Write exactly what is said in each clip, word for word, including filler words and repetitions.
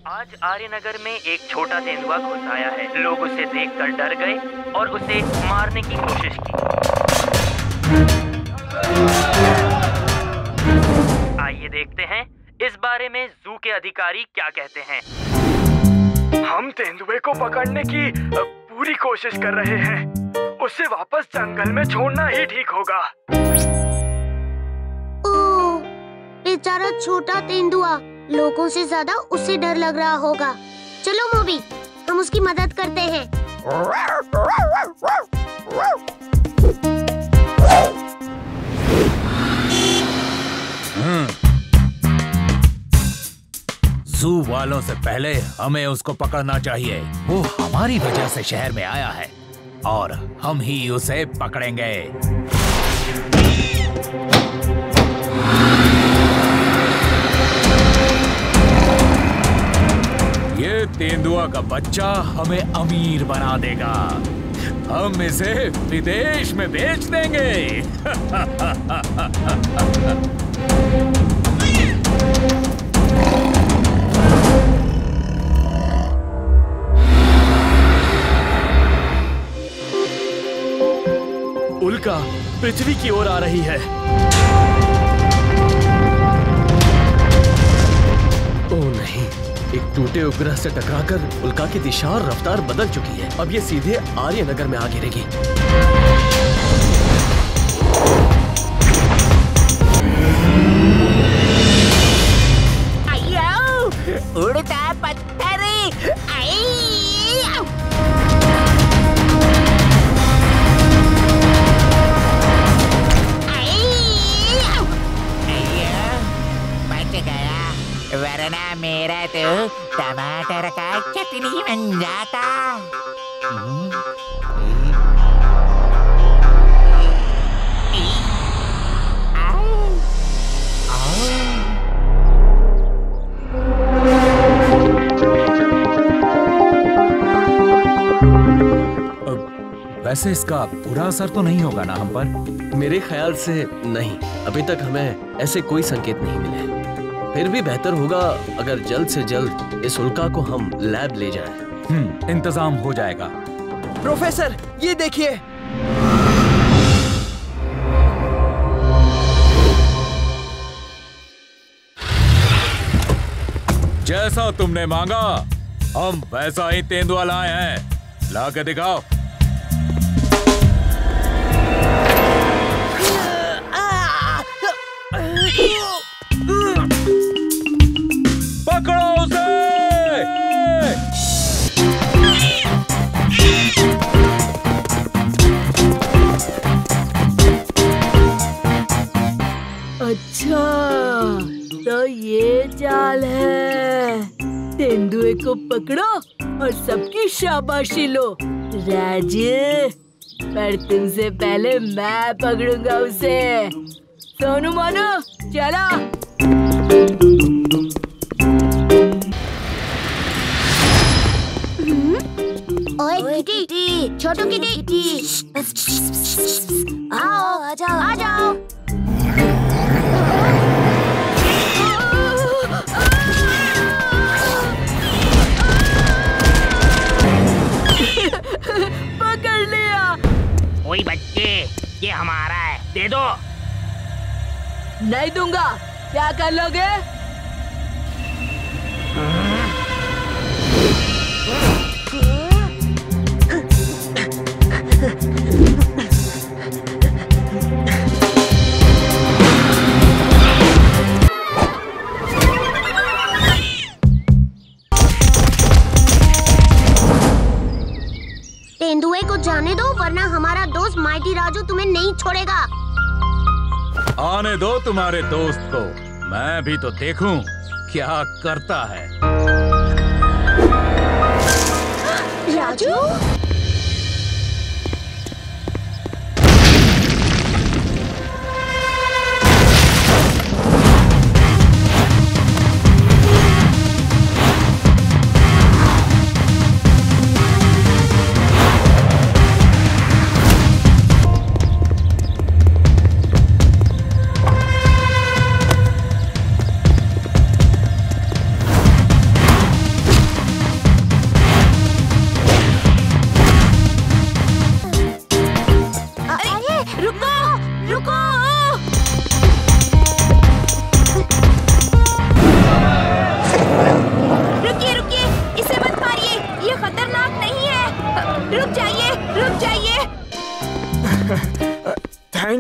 आज आर्यनगर में एक छोटा तेंदुआ घुस आया है। लोग उसे देखकर डर गए और उसे मारने की कोशिश की। आइए देखते हैं इस बारे में जू के अधिकारी क्या कहते हैं। हम तेंदुए को पकड़ने की पूरी कोशिश कर रहे हैं। उसे वापस जंगल में छोड़ना ही ठीक होगा। ओह, बेचारा छोटा तेंदुआ, लोगों से ज्यादा उसे डर लग रहा होगा। चलो मोबी, हम उसकी मदद करते हैं। जू वालों से पहले हमें उसको पकड़ना चाहिए। वो हमारी वजह से शहर में आया है और हम ही उसे पकड़ेंगे। ये तेंदुआ का बच्चा हमें अमीर बना देगा। हम इसे विदेश में बेच देंगे। उल्का पृथ्वी की ओर आ रही है। ओह नहीं, एक टूटे उपग्रह से टकराकर उल्का की दिशा और रफ्तार बदल चुकी है। अब ये सीधे आर्यनगर में आ गिरेगी। उड़ता पत्थर। वरना मेरा तो टमाटर का चटनी बन जाता। वैसे इसका बुरा असर तो नहीं होगा ना हम पर? मेरे ख्याल से नहीं, अभी तक हमें ऐसे कोई संकेत नहीं मिले। फिर भी बेहतर होगा अगर जल्द से जल्द इस उल्का को हम लैब ले जाएं। हम्म, इंतजाम हो जाएगा। प्रोफेसर, ये देखिए। जैसा तुमने मांगा हम वैसा ही तेंदुआ लाए हैं। ला के दिखाओ। पकड़ो उसे। अच्छा, तो ये चाल है। तेंदुए को पकड़ो और सबकी शाबाशी लो। राजू, पर तुमसे पहले मैं पकड़ूंगा उसे। सोनू मोनू, चला। ओए किटी, छोटू किटी, आओ, आ जाओ, आ जाओ। पकड़ लिया। ओए बच्चे, ये हमारा है, दे दो। नहीं दूंगा। क्या कर लोगे? तेंदुए को जाने दो, वरना हमारा दोस्त माइटी राजू तुम्हें नहीं छोड़ेगा। आने दो तुम्हारे दोस्त को, मैं भी तो देखूं क्या करता है। Raju?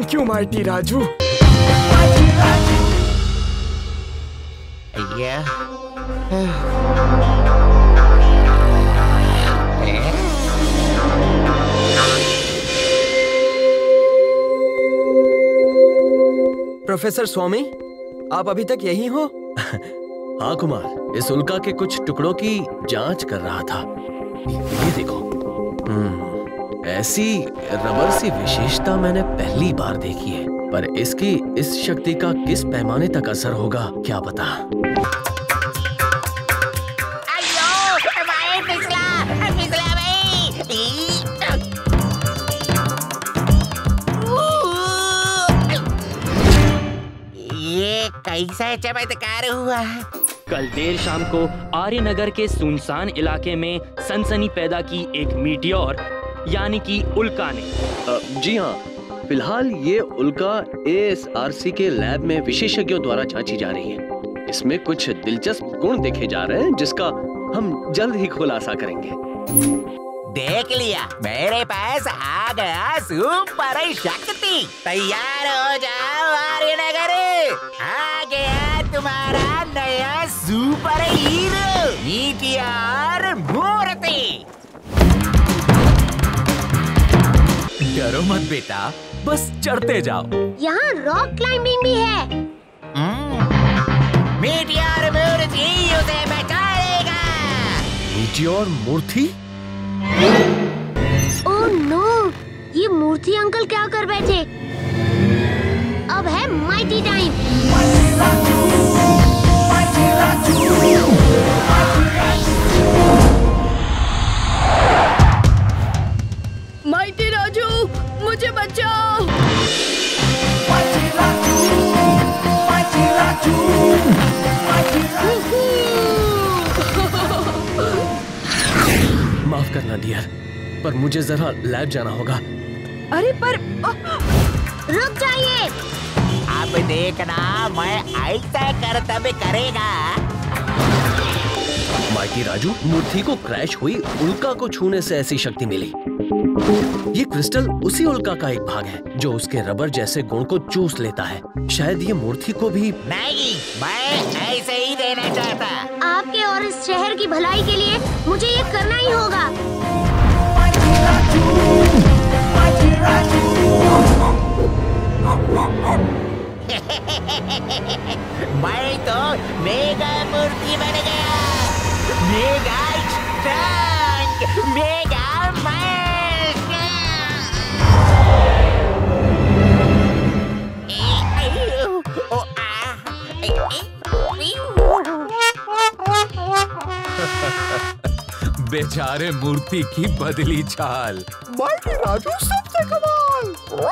Thank you mighty Raju. Professor Swami, आप अभी तक यहीं हो? हाँ कुमार, इस उल्का के कुछ टुकड़ों की जांच कर रहा था। ये देखो, हम्म, ऐसी रबर सी विशेषता मैंने पहली बार देखी है, पर इसकी इस शक्ति का किस पैमाने तक असर होगा क्या पता। अयो, भाई फिसला, फिसला भाई। ये कैसा चमत्कार हुआ? कल देर शाम को आर्यनगर के सुनसान इलाके में सनसनी पैदा की एक मीटियोर यानी कि उल्का ने। अ, जी हाँ, फिलहाल ये उल्का ए एस आर सी के लैब में विशेषज्ञों द्वारा जांची जा रही है। इसमें कुछ दिलचस्प गुण देखे जा रहे हैं जिसका हम जल्द ही खुलासा करेंगे। देख लिया, मेरे पास आ गया सुपर शक्ति। तैयार हो जाओ आर्यनगर, आ गया तुम्हारा नया सुपर हीरो मीटियोर मूर्ति। डरो मत बेटा, बस चढ़ते जाओ। यहाँ रॉक क्लाइंबिंग भी है। मीटियोर मूर्ति उसे बचा लेगा। मीटियोर मूर्ति? ओह नो, ये मूर्ति अंकल क्या कर बैठे? अब है माइटी टाइम। माइटी राजू, मुझे बचाओ। माफ करना डियर, पर मुझे जरा लैब जाना होगा। अरे पर रुक जाइए। अब देखना मैं ऐसा कर्तव्य करेगा। माइटी राजू, मूर्ति को क्रैश हुई उल्का को छूने से ऐसी शक्ति मिली। ये क्रिस्टल उसी उल्का का एक भाग है जो उसके रबर जैसे गुण को चूस लेता है। शायद ये मूर्ति को भी। नहीं, मैं ऐसे ही देना चाहता। आपके और इस शहर की भलाई के लिए मुझे ये करना ही होगा। मैं तो मेगा मूर्ति बन गया। मेगा स्ट्रॉन्ग, मेगा मस्त। ओ आ बेचारे मूर्ति की बदली चाल। माइटी राजू सबसे कमाल।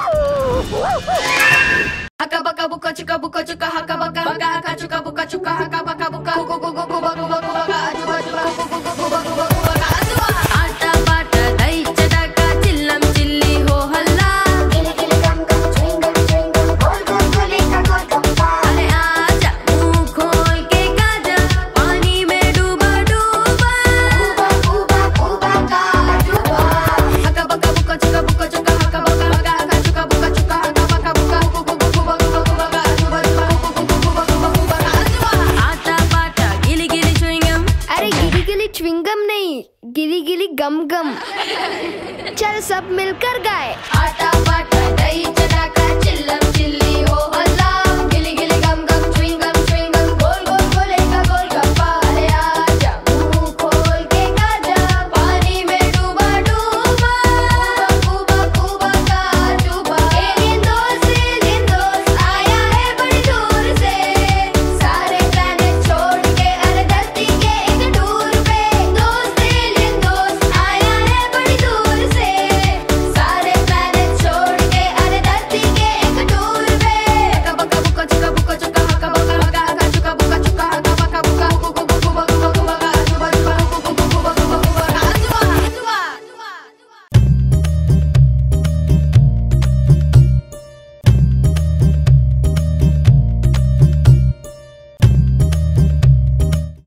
हका बका बुका चुका बुका चुका हका बका बका हका चुका बुका चुका हका बका बुका गो गो गो गो गो गो गो गो आजू बाजू गो गो गो गो गो गो गो आजू आटा पाटा दही चटाका चिल्लम चिल्ली हो हल्ला। गिली गिली गम गम च्युइंगम च्युइंगम गोल गोल गोले का गोल गप्पा। अरे आजा मुंह खोल के गाजा, पानी में डूबा डूबा। ऊबा ऊबा का डूबा। हका बका बुका चुका बुका चुका हका बका बका हका चुका बुका चुका हका बका बुका गो गो गो गो गो गो गो आजू बाजू गो गो गो गो गो गो आजू आटा पाटा गिली गिली च्युइंगम। अरे गिली गिली च्युइंगम नहीं, गिली गिली गम गम। चल सब मिलकर गाए।